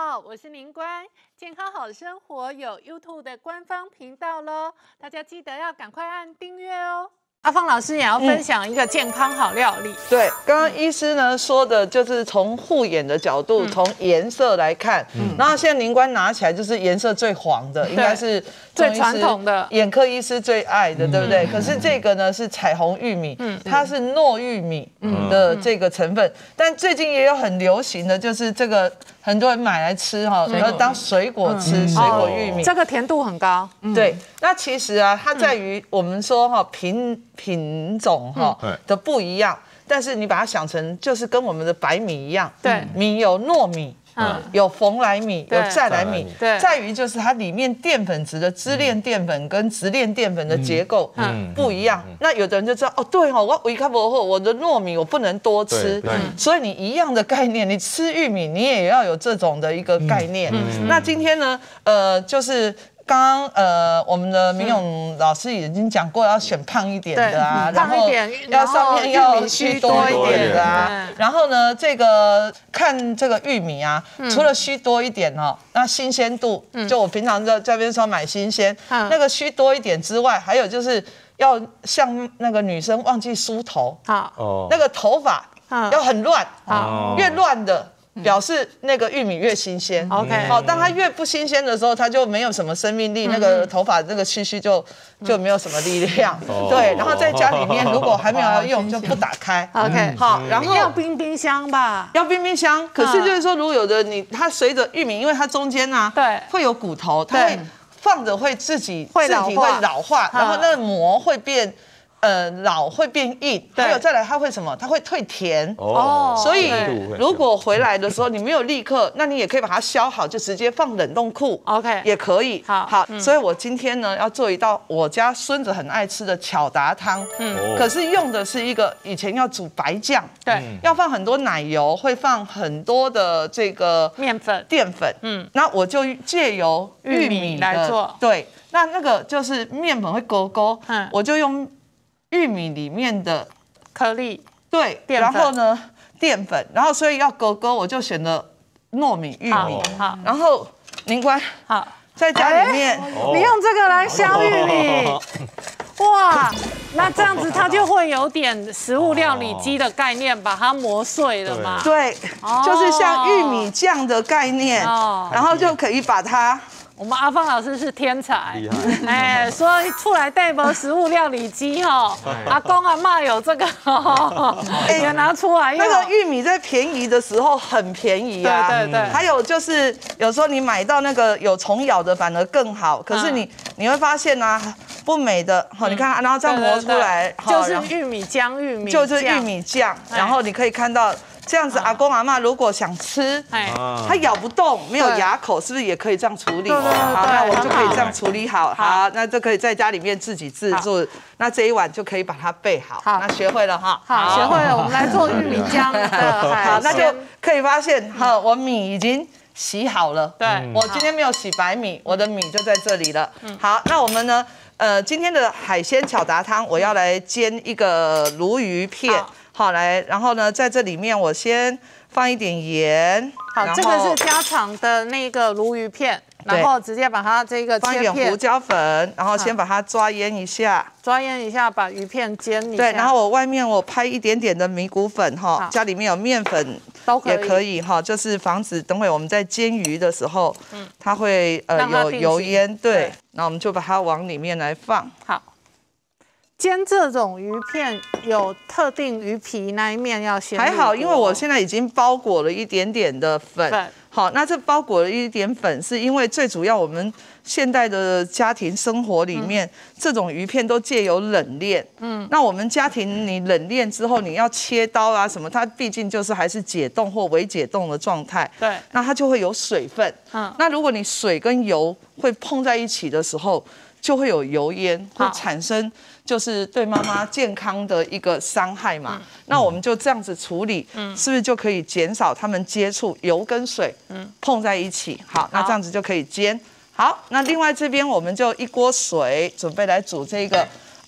好，我是宁官，健康好生活有 YouTube 的官方频道咯，大家记得要赶快按订阅哦。阿芳老师也要分享一个健康好料理。 对，刚刚医师呢说的就是从护眼的角度，从颜色来看。然后现在宁官拿起来就是颜色最黄的，应该是最传统的眼科医师最爱的，对不对？可是这个呢是彩虹玉米，它是糯玉米的这个成分，但最近也有很流行的就是这个。很多人买来吃哈，然后当水果吃，水果玉米， 这个甜度很高。 对，那其实啊，它在于我们说哈品种哈的不一样，但是你把它想成就是跟我们的白米一样， 对， 米有糯米。有蓬莱米，有再来米，在于就是它里面淀粉质的支链淀粉跟直链淀粉的结构不一样。那有的人就知道哦，对哦，我维卡博后我的糯米我不能多吃，所以你一样的概念，你吃玉米你也要有这种的一个概念。那今天呢，就是。刚刚我们的明勇老师已经讲过，要选胖一点的啊，然后要上面要须多一点的啊，然后呢，这个看这个玉米啊，除了须多一点哦，那新鲜度，就我平常在这边说买新鲜，那个须多一点之外，还有就是要像那个女生忘记梳头，那个头发要很乱，越乱的。表示那个玉米越新鲜 ，OK， 好，当它越不新鲜的时候，它就没有什么生命力，那个头发那个须就没有什么力量，对。然后在家里面，如果还没有要用，就不打开 ，OK， 好，然后要冰箱吧， 要冰箱。可是就是说，如果有的它随着玉米，因为它中间啊， 对， 会有骨头，它会放着会自体会老化，然后那个膜会变。老会变硬，还有再来它会什么？它会退甜哦。所以如果回来的时候你没有立刻，那你也可以把它削好，就直接放冷冻库 ，OK， 也可以。好，所以我今天呢要做一道我家孙子很爱吃的巧达汤。可是用的是一个以前要煮白酱， 对， 要放很多奶油，会放很多的这个面粉、 淀粉。那我就借由玉米来做。 对，那个就是面粉会勾勾，我就用。玉米里面的颗粒， 对，然后呢淀粉，然后所以要勾勾，我就选了糯米玉米。好，然后宁官好，在家里面， 你用这个来削玉米，哇，那这样子它就会有点食物料理机的概念，把它磨碎了嘛。 对，就是像玉米酱的概念，然后就可以把它。 我们阿芳老师是天才，哎，说出来带包食物料理机哈，阿公阿嬷有这个，也拿出来。 那个玉米在便宜的时候很便宜啊， 对。 还有就是有时候你买到那个有虫咬的反而更好，可是你会发现啊，不美的，你看，然后这样磨出来， 就是玉米浆， 就是玉米酱，然后你可以看到。这样子，阿公阿嬷如果想吃，他咬不动，没有牙口，是不是也可以这样处理？好，那我们就可以这样处理好。好，那就可以在家里面自己制作。那这一碗就可以把它备好。好，那学会了哈。 好，学会了，我们来做玉米浆的。 好，那就可以发现，我米已经洗好了。 对， 我今天没有洗白米，我的米就在这里了。好，那我们呢？今天的海鲜巧达汤，我要来煎一个鲈鱼片。好，来，然后呢，在这里面我先放一点盐。 好，这个是家常的那个鲈鱼片，然后直接把它这个放一点胡椒粉，然后先把它抓腌一下， 把鱼片煎一下。 对，然后我外面我拍一点点的米谷粉哈，家里面有面粉也可以哈，就是防止等会我们在煎鱼的时候，它会有油烟。对，那我们就把它往里面来放。 好。煎这种鱼片有特定鱼皮那一面要先还好，因为我现在已经包裹了一点点的粉。好，那这包裹了一点粉，是因为最主要我们现代的家庭生活里面，这种鱼片都借由冷链。那我们家庭你冷链之后，你要切刀啊什么，它毕竟就是还是解冻或微解冻的状态。 对， 那它就会有水分。那如果你水跟油会碰在一起的时候，就会有油烟，会产生。就是对妈妈健康的一个伤害嘛，那我们就这样子处理，是不是就可以减少他们接触油跟水碰在一起？好，那这样子就可以煎。好，那另外这边我们就一锅水准备来煮这个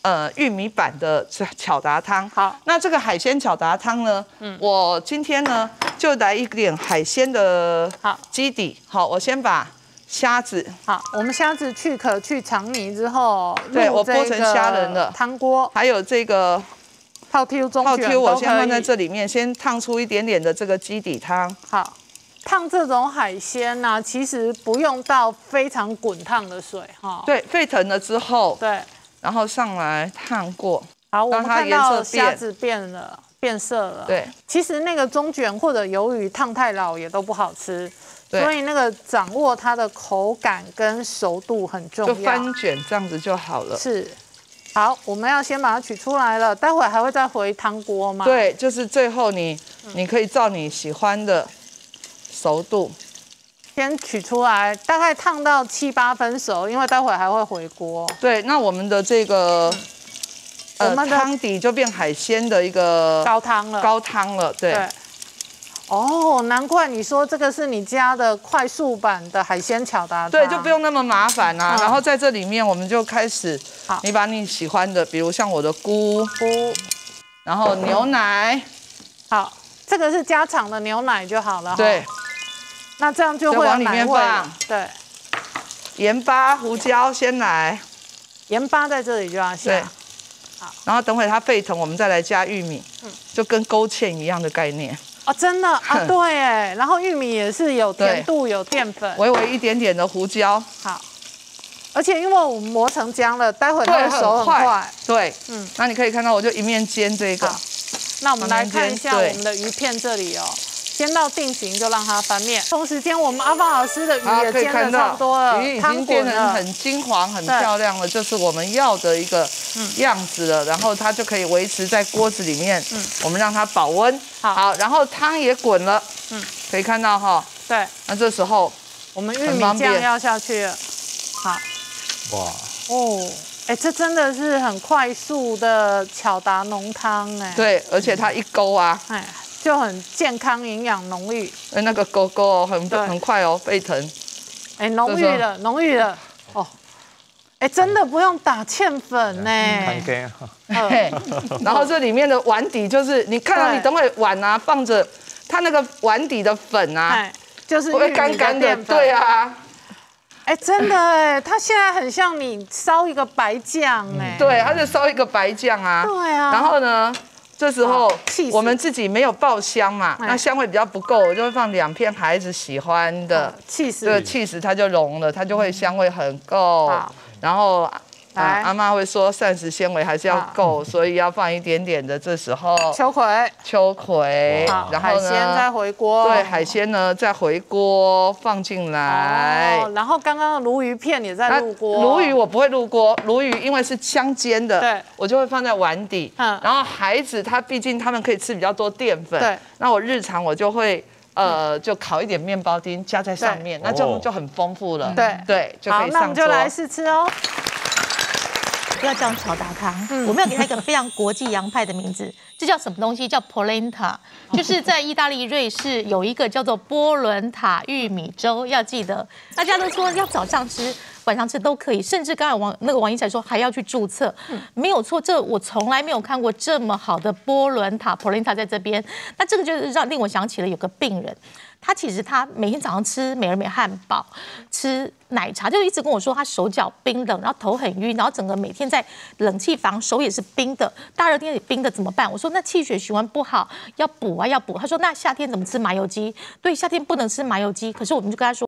玉米版的巧达汤。 好， 那这个海鲜巧达汤呢，我今天呢就来一点海鲜的基底。好，我先把虾子， 好，我们虾子去壳去肠泥之后， 对我剥成虾仁了。 汤锅， 还有这个泡 Q 中卷， 我先放在这里面，先烫出一点点的这个基底汤。 好。烫这种海鲜呢，其实不用到非常滚烫的水哈。 对，沸腾了之后， 对， 然后上来烫过。 好，我们看到虾子变色了。 对， 其实那个中卷或者鱿鱼烫太老也都不好吃，所以那个掌握它的口感跟熟度很重要。 就翻卷这样子就好了。 是。好，我们要先把它取出来了，待会还会再回汤锅吗？ 对，就是最后你可以照你喜欢的熟度， 先取出来，大概烫到7、8分熟，因为待会还会回锅。 对，那我们的这个汤底就变海鲜的一个高汤了。对。 哦，难怪你说这个是你家的快速版的海鲜巧达汤。 对，就不用那么麻烦啊。然后在这里面我们就开始，你把你喜欢的，比如像我的菇，然后牛奶， 好，这个是家常的牛奶就好了。 对。 那这样就会往里面放， 对， 盐巴、胡椒先来， 盐巴在这里就要下。 对，好，然后等会它沸腾，我们再来加玉米，就跟勾芡一样的概念。 哦，真的啊，对哎，然后玉米也是有甜度、有淀粉， 微微一点点的胡椒。 好，而且因为我们磨成浆了，待会它会熟很快。 对，那你可以看到，我就一面煎这个。 那我们来看一下我们的鱼片这里哦。煎到定型就让它翻面，同时间我们阿芳老师的鱼也煎得差不多了， 鱼已经变成很金黄、很漂亮了，就是我们要的一个样子了。然后它就可以维持在锅子里面，我们让它保温。好，然后汤也滚了，可以看到哈。对，那这时候我们玉米酱要下去了。好，哇哦，哎，这真的是很快速的巧达浓汤哎。 对，而且它一勾啊， 哎。就很健康、营养、浓郁。 那个勾勾很快哦，沸腾。 哎，浓郁了，浓郁了。哦，哎，真的不用打芡粉呢。 然后这里面的碗底就是你看到，你等会碗啊放着，它那个碗底的粉啊， 就是会干干的。对啊。 哎，真的哎，它现在很像你烧一个白酱哎。 对，它就烧一个白酱啊。 对啊。 然后呢？这时候我们自己没有爆香嘛，那香味比较不够，我就会放2片孩子喜欢的起司， 对，起司它就融了，它就会香味很够。然后阿妈会说膳食纤维还是要够，所以要放一点点的。这时候秋葵，然后海鲜再回锅， 对，海鲜呢再回锅放进来。 然后刚刚的鲈鱼片也在入锅。 鲈鱼我不会入锅，鲈鱼因为是香煎的，对，我就会放在碗底。然后孩子毕竟他们可以吃比较多淀粉，对，那我日常我就会就烤一点面包丁加在上面，那就很丰富了。对，就可以上桌。好， 那我们就来试吃哦。 要叫巧达汤，我们要给它一个非常国际洋派的名字，这叫什么东西？叫 polenta， 就是在意大利、瑞士有一个叫做波伦塔玉米粥，要记得。大家都说要早上吃、晚上吃都可以，甚至刚才王英才说还要去注册，没有错，这我从来没有看过这么好的波伦塔 polenta 在这边。那这个就是令我想起了有个病人。他其实每天早上吃美而美汉堡，吃奶茶，就一直跟我说他手脚冰冷，然后头很晕，然后整个每天在冷气房，手也是冰的，大热天也冰的怎么办？我说那气血循环不好，要补啊要补。他说那夏天怎么吃麻油鸡？对，夏天不能吃麻油鸡，可是我们就跟他说。